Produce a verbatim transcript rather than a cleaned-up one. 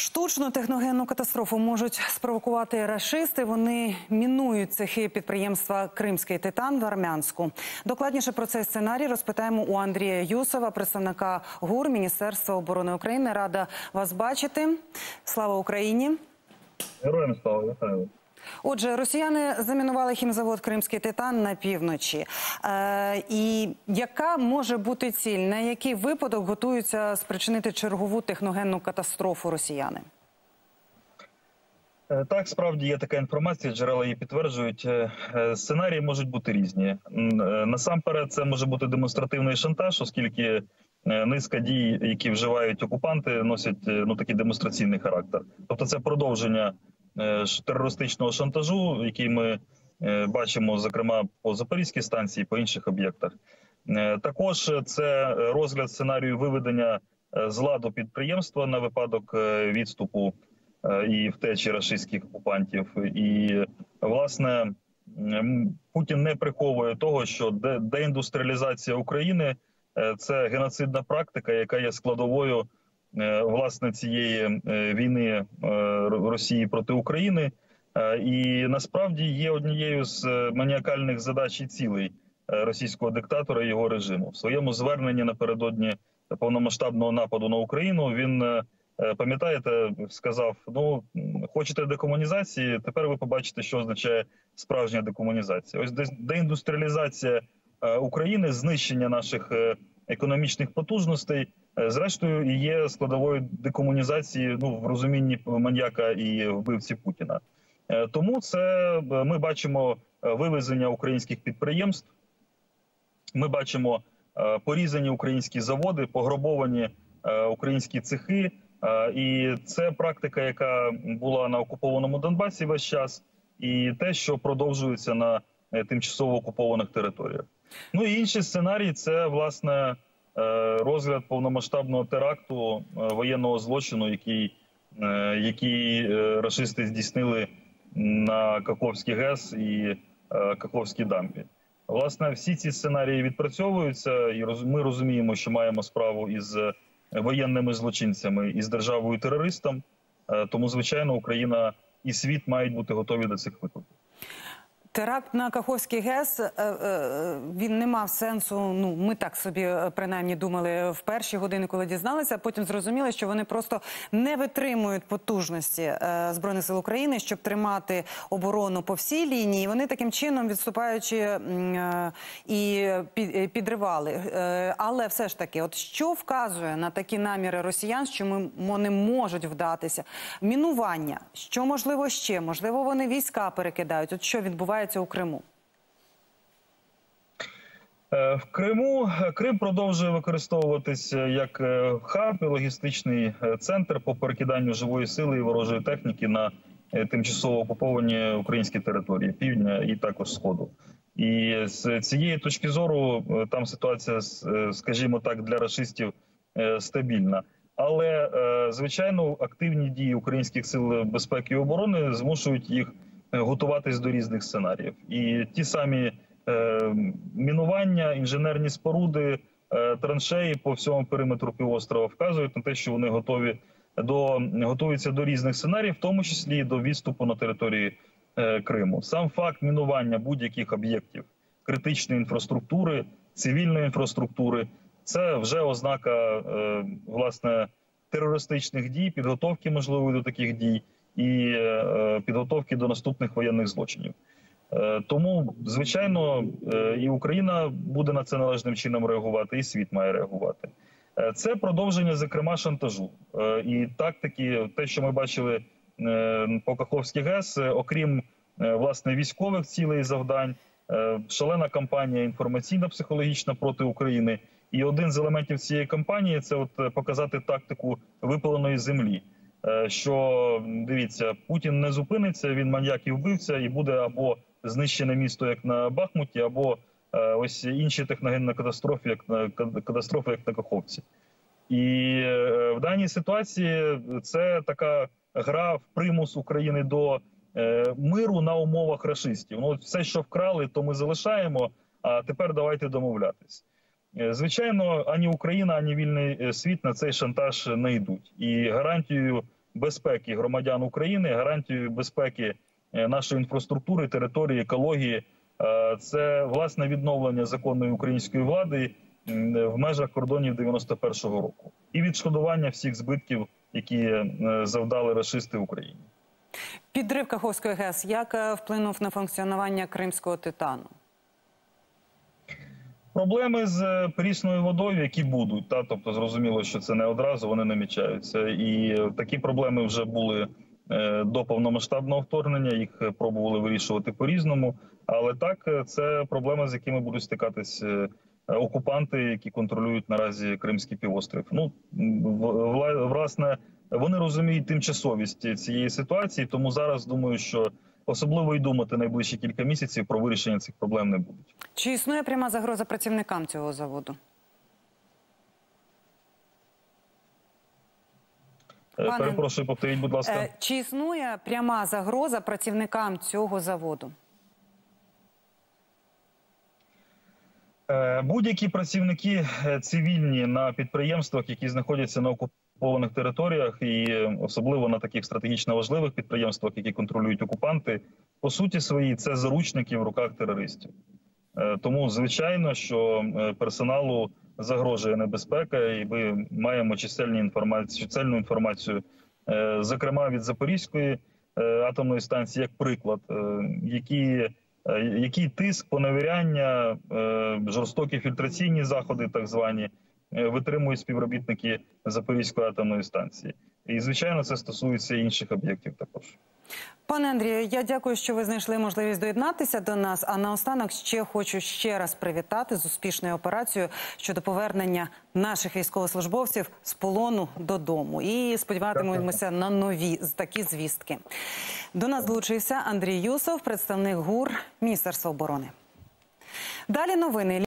Штучну техногенну катастрофу можуть спровокувати рашисти. Вони мінують цехи підприємства «Кримський титан» в Армянську. Докладніше про цей сценарій розпитаємо у Андрія Юсова, представника ГУР Міністерства оборони України. Рада вас бачити. Слава Україні! Героям слава, вітаю. Отже, росіяни замінували хімзавод «Кримський титан» на півночі. Е, і яка може бути ціль? На який випадок готуються спричинити чергову техногенну катастрофу росіяни? Так, справді є така інформація, джерела її підтверджують. Сценарії можуть бути різні. Насамперед, це може бути демонстративний шантаж, оскільки низка дій, які вживають окупанти, носять ну, такий демонстраційний характер. Тобто це продовження терористичного шантажу, який ми бачимо, зокрема, по Запорізькій станції, по інших об'єктах. Також це розгляд сценарію виведення з ладу підприємства на випадок відступу і втечі рашистських окупантів. І, власне, Путін не приховує того, що деіндустріалізація України – це геноцидна практика, яка є складовою власне цієї війни Росії проти України, і насправді є однією з маніакальних задач і цілей російського диктатора і його режиму. В своєму зверненні напередодні повномасштабного нападу на Україну він, пам'ятаєте, сказав: ну, хочете декомунізації, тепер ви побачите, що означає справжня декомунізація. Ось деіндустріалізація України, знищення наших економічних потужностей, зрештою, і є складовою декомунізації, ну, в розумінні маньяка і вбивці Путіна. Тому це ми бачимо вивезення українських підприємств, ми бачимо порізані українські заводи, пограбовані українські цехи. І це практика, яка була на окупованому Донбасі весь час, і те, що продовжується на тимчасово окупованих територіях. Ну і інший сценарій – це, власне, розгляд повномасштабного теракту, воєнного злочину, який, який рашисти здійснили на Каховський ГЕС і Каховській дамбі. Власне, всі ці сценарії відпрацьовуються, і ми розуміємо, що маємо справу із воєнними злочинцями, із державою-терористом. Тому, звичайно, Україна і світ мають бути готові до цих викликів. Теракт на Каховський ГЕС, він не мав сенсу, ну, ми так собі принаймні думали в перші години, коли дізналися, а потім зрозуміли, що вони просто не витримують потужності Збройних сил України, щоб тримати оборону по всій лінії. Вони таким чином, відступаючи, і підривали. Але все ж таки, от що вказує на такі наміри росіян, що вони можуть вдатися? Мінування, що можливо ще? Можливо, вони війська перекидають? От що відбувається у Криму? В Криму Крим продовжує використовуватися як хаб і логістичний центр по перекиданню живої сили і ворожої техніки на тимчасово окуповані українські території півдня і також сходу. І з цієї точки зору там ситуація, скажімо так, для рашистів стабільна. Але, звичайно, активні дії українських сил безпеки і оборони змушують їх готуватись до різних сценаріїв. І ті самі е, мінування, інженерні споруди, е, траншеї по всьому периметру півострова вказують на те, що вони готові до, готуються до різних сценаріїв, в тому числі і до відступу на території е, Криму. Сам факт мінування будь-яких об'єктів критичної інфраструктури, цивільної інфраструктури – це вже ознака е, власне терористичних дій, підготовки можливої до таких дій і підготовки до наступних воєнних злочинів. Тому, звичайно, і Україна буде на це належним чином реагувати, і світ має реагувати. Це продовження, зокрема, шантажу. І тактики, те, що ми бачили по Каховській ГЕС, окрім, власне, військових цілей і завдань, шалена кампанія інформаційно-психологічна проти України. І один з елементів цієї кампанії – це от показати тактику випаленої землі. Що, дивіться, Путін не зупиниться, він маньяк і вбивця, і буде або знищене місто, як на Бахмуті, або е, ось інші техногенні катастрофи, як на катастрофи, як на Каховці. І е, в даній ситуації це така гра в примус України до е, миру на умовах рашистів. Ну, все, що вкрали, то ми залишаємо, а тепер давайте домовлятись. Звичайно, ані Україна, ані вільний світ на цей шантаж не йдуть. І гарантією безпеки громадян України, гарантією безпеки нашої інфраструктури, території, екології. Це, власне, відновлення законної української влади в межах кордонів дев'яносто першого року. І відшкодування всіх збитків, які завдали рашисти Україні. Підрив Каховської ГЕС як вплинув на функціонування кримського титану? Проблеми з прісною водою, які будуть, та, тобто зрозуміло, що це не одразу, вони намічаються. І такі проблеми вже були до повномасштабного вторгнення, їх пробували вирішувати по-різному. Але так, це проблеми, з якими будуть стикатись окупанти, які контролюють наразі Кримський півострів. Ну, власне, вони розуміють тимчасовість цієї ситуації, тому зараз думаю, що особливо й думати найближчі кілька місяців про вирішення цих проблем не будуть. Чи існує пряма загроза працівникам цього заводу? Пане... Перепрошую, повторіть, будь ласка. Чи існує пряма загроза працівникам цього заводу? Будь-які працівники цивільні на підприємствах, які знаходяться на окупованих територіях, і особливо на таких стратегічно важливих підприємствах, які контролюють окупанти, по суті своїй це заручники в руках терористів. Тому, звичайно, що персоналу загрожує небезпека, і ми маємо чисельні інформацію, чисельну інформацію, зокрема від Запорізької атомної станції, як приклад, які який тиск, поневіряння, жорстокі фільтраційні заходи, так звані, витримують співробітники Запорізької атомної станції. І, звичайно, це стосується інших об'єктів також. Пане Андрію, я дякую, що ви знайшли можливість доєднатися до нас. А наостанок ще хочу ще раз привітати з успішною операцією щодо повернення наших військовослужбовців з полону додому. І сподіватимемося на нові такі звістки. До нас долучився Андрій Юсов, представник ГУР Міністерства оборони. Далі новини.